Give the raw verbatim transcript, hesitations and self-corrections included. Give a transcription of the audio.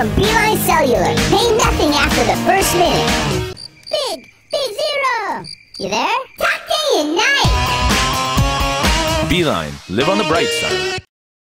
from Beeline Cellular. Pay nothing after the first minute. Big, big zero. You there? Talk day and night. Beeline. Live on the bright side.